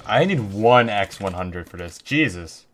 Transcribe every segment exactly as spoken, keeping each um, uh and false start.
I need one X one hundred for this. Jesus.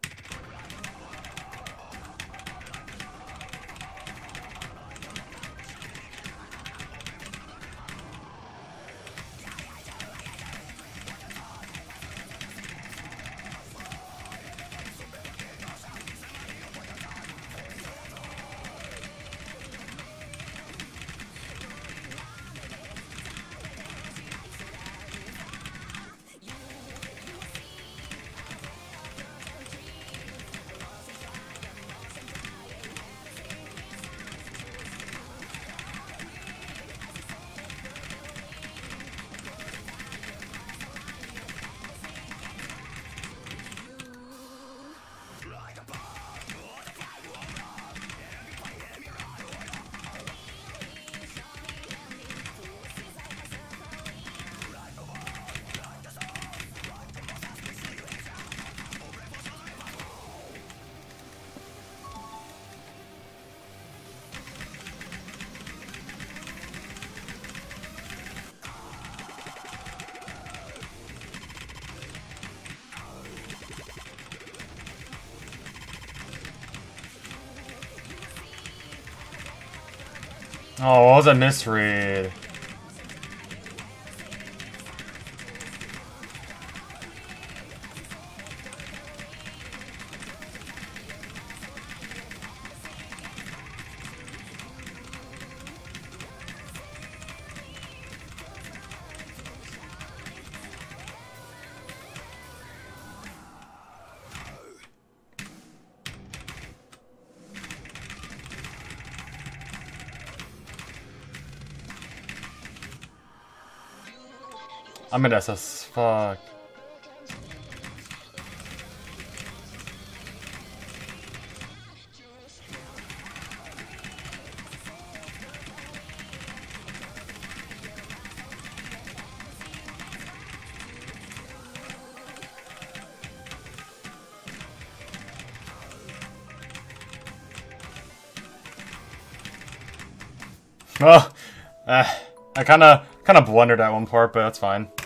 Oh, what was a misread? I'm an S S. Fuck. Oh, uh, I kind of kind of blundered at one part, but that's fine.